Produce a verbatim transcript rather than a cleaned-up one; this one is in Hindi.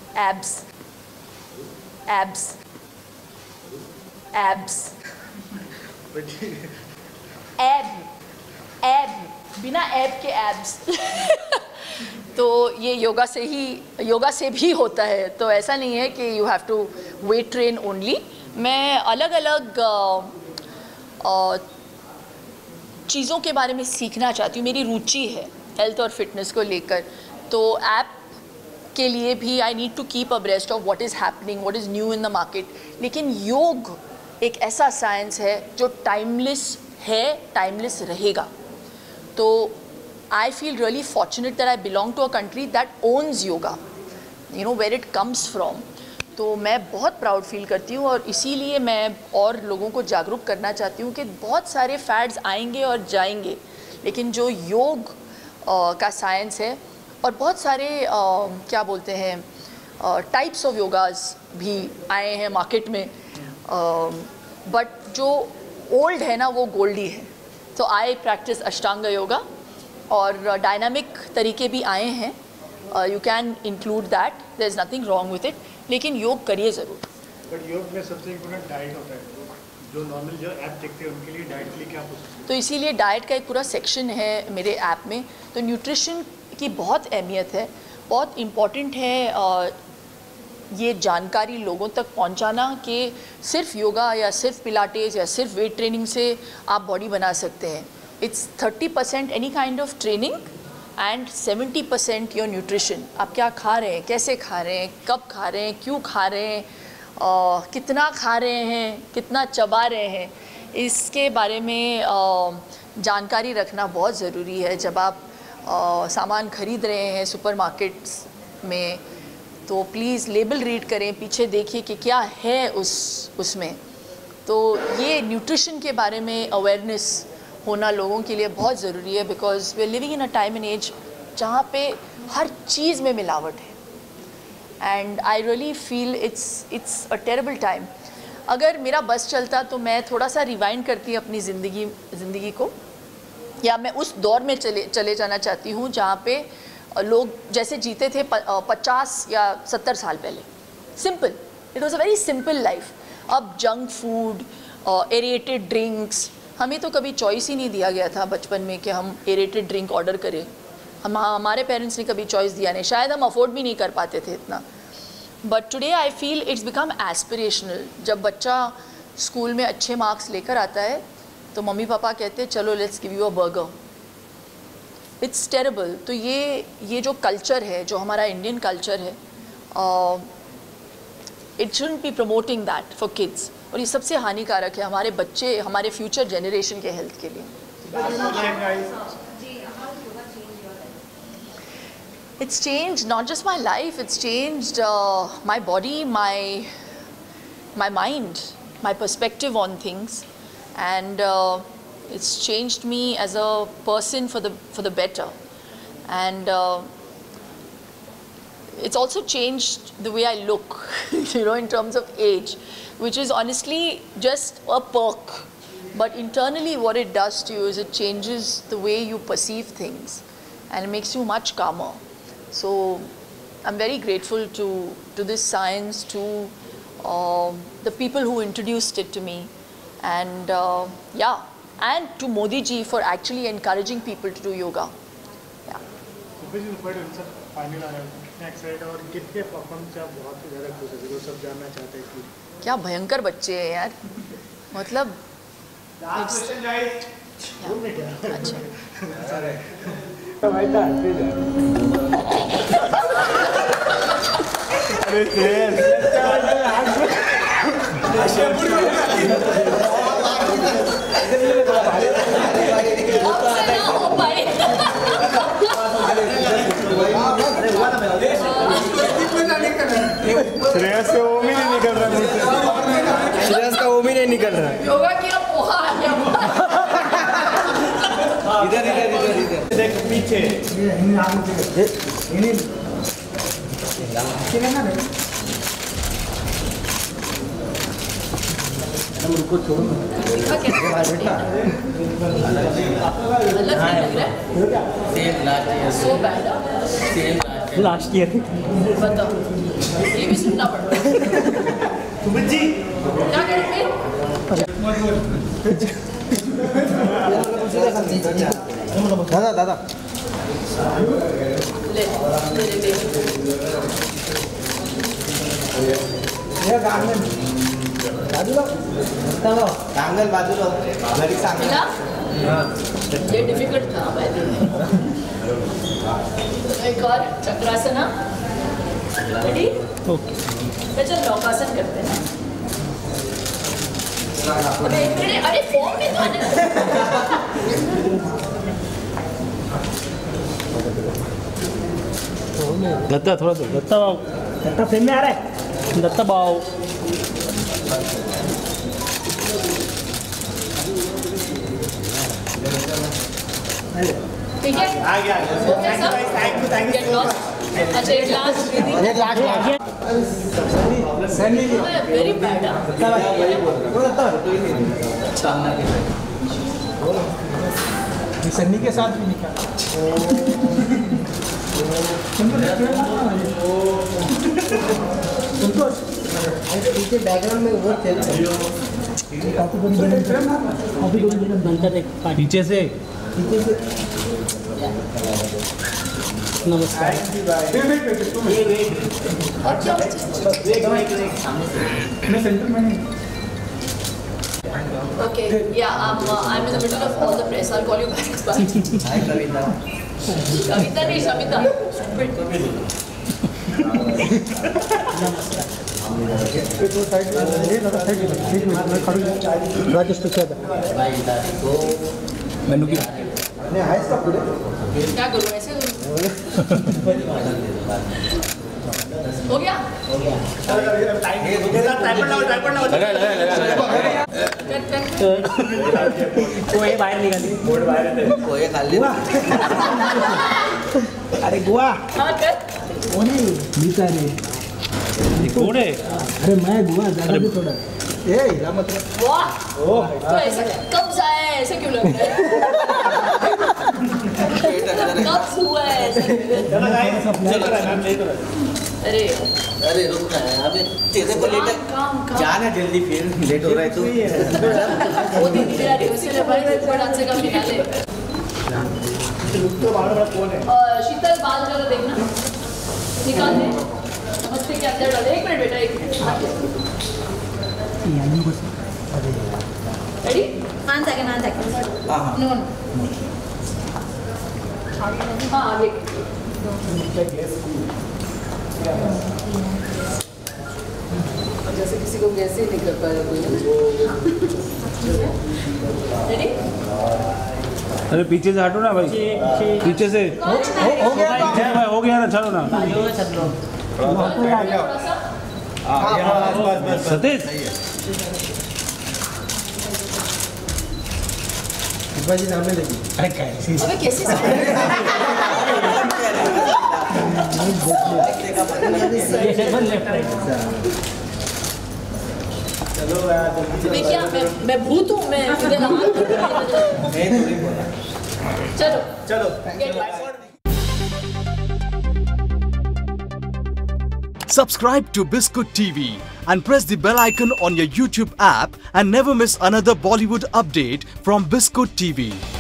एब्स एब्स एब्स एब एब बिना एब के एब्स तो ये योगा से ही योगा से भी होता है, तो ऐसा नहीं है कि you have to weight train only. मैं अलग अलग चीज़ों के बारे में सीखना चाहती हूँ, मेरी रुचि है हेल्थ और फिटनेस को लेकर, तो ऐप के लिए भी I need to keep abreast of what is happening, what is new in the market. लेकिन योग एक ऐसा साइंस है जो टाइमलेस है, टाइमलेस रहेगा। तो I feel really fortunate that I belong to a country that owns yoga, you know where it comes from। तो मैं बहुत प्राउड फील करती हूँ और इसीलिए मैं और लोगों को जागरूक करना चाहती हूँ कि बहुत सारे फैड्स आएंगे और जाएंगे, लेकिन जो योग आ, का साइंस है, और बहुत सारे आ, क्या बोलते हैं टाइप्स ऑफ योगास भी आए हैं मार्केट में, बट जो ओल्ड है ना वो गोल्डी है। तो आई प्रैक्टिस अष्टांग योगा और डायनामिक तरीके भी आए हैं, you can include that, there is nothing wrong with it, लेकिन योग करिए ज़रूर। बट योग में सबसे इम्पोर्टेंट डाइट होता है, जो नॉर्मल जो ऐप देखते हैं उनके लिए डाइट के लिए क्या पूछते हैं? तो इसीलिए डाइट का एक पूरा सेक्शन है मेरे ऐप में। तो न्यूट्रिशन की बहुत अहमियत है, बहुत इम्पॉर्टेंट है ये जानकारी लोगों तक पहुंचाना कि सिर्फ योगा या सिर्फ पिलाटेस या सिर्फ वेट ट्रेनिंग से आप बॉडी बना सकते हैं। It's thirty percent any kind of training and seventy percent your nutrition. आप क्या खा रहे हैं, कैसे खा रहे हैं, कब खा रहे हैं, क्यों खा रहे हैं, आ, कितना खा रहे हैं, कितना चबा रहे हैं, इसके बारे में आ, जानकारी रखना बहुत ज़रूरी है। जब आप आ, सामान ख़रीद रहे हैं सुपरमार्केट्स में तो प्लीज़ लेबल रीड करें, पीछे देखिए कि क्या है उस उसमें। तो ये न्यूट्रिशन के बारे में अवेयरनेस होना लोगों के लिए बहुत ज़रूरी है, because we are living in a time and age जहाँ पे हर चीज़ में मिलावट है, and I really feel it's it's a terrible time. अगर मेरा बस चलता तो मैं थोड़ा सा रिवाइंड करती अपनी ज़िंदगी ज़िंदगी को, या मैं उस दौर में चले चले जाना चाहती हूँ जहाँ पे लोग जैसे जीते थे पचास या सत्तर साल पहले। Simple, it was a very simple life. अब जंक फूड, एरेटेड ड्रिंक्स, हमें तो कभी चॉइस ही नहीं दिया गया था बचपन में कि हम एरेटेड ड्रिंक ऑर्डर करें। हम हमारे पेरेंट्स ने कभी चॉइस दिया नहीं, शायद हम अफोर्ड भी नहीं कर पाते थे इतना। But today I feel it's become aspirational. जब बच्चा स्कूल में अच्छे मार्क्स लेकर आता है तो मम्मी पापा कहते हैं चलो let's give you a burger. It's terrible. तो ये ये जो कल्चर है, जो हमारा इंडियन कल्चर है, it shouldn't be promoting that for kids, और ये सबसे हानिकारक है हमारे बच्चे, हमारे फ्यूचर जनरेशन के हेल्थ के लिए। It's changed not just my life, it's changed uh, my body, my my mind, my perspective on things, and uh, it's changed me as a person for the for the better, and uh, it's also changed the way I look, you know, in terms of age, which is honestly just a perk, but internally what it does to you is it changes the way you perceive things, and it makes you much calmer. So I'm very grateful to to this science, to uh, the people who introduced it to me, and uh, yeah, and to Modi ji for actually encouraging people to do yoga. Yeah. क्या भयंकर बच्चे हैं यार, मतलब श्रेयस का ओम ही नहीं निकल रहा मुझसे, श्रेयस का ओम ही नहीं निकल रहा। योगा किया पोहा आ गया। इधर इधर इधर इधर देख पीछे रुको छोड़ो अलग लग रहा है। Same last So bad. Same last last year बताओ, ये भी सुनना पड़ता है। जी क्या करेंगे? दादा दादा ले ले ले कांगल बाजूला घरी सांग मिला? ये डिफिकल्ट था भाई। एक और चक्रासना। रेडी? ओके। चल नौकासन करते हैं। अबे एक मिनट, अरे फॉर्म में तो आने दो। दत्ता थोड़ा सा दत्ता बाबू दत्ता फ्रेम में आ रहा है दत्ता बाबू ठीक है? आ गया हो गया सब? Thank you thank Get lost? अच्छा एक लास्ट एक लाख लाख वेरी बैड। सन्नी के साथ भी निकाल पीछे बैकग्राउंड में वो चल पीछे से पीछे से नमस्कार Okay, yeah, I'm, uh, I'm in the middle of all the press. I'll call you back. Bye. Hi Kavita Kavita नहीं, Shamita. राजेश तो क्या मेनू की नहीं हाइस का पूरे क्या करूँ ऐसे? हो गया? लगा लगा लगा कोई बाहर निकाली कोई खाली अरे गुआ हाँ कर। वो नहीं मीठा नहीं कौन है अरे मैं गुआ ज्यादा भी थोड़ा ए हिला मत वाह, तो ऐसा कब जाए ऐसे क्यों लग रहा है? कब हुआ है ऐसा? अरे अरे रुक ना अबे तेरे को लेट काम काम जाना जल्दी फिर लेट हो रहा है तू वो दीदी मेरा रिहर्सल है भाई, थोड़ा डांस का फिनाले। तो बार बार कौन है और शीतल बाल जरा देखना निकाल दे मस्ती के अंदर डाले। एक मिनट बेटा, एक minute. Ready? One second one second हां नो हाँ आगे जैसे किसी को कैसे नहीं कर पाया कोई। रेडी? अरे पीछे से हटो ना भाई पीछे से हो गया भाई हो गया ना चलो ना सतीश जी सामने देखिए अरे कैसे अबे कैसे मैं क्या मैं मैं भूत हूँ मैं चलो चलो Subscribe to Biscuit T V and press the bell icon on your YouTube app and never miss another Bollywood update from Biscuit T V.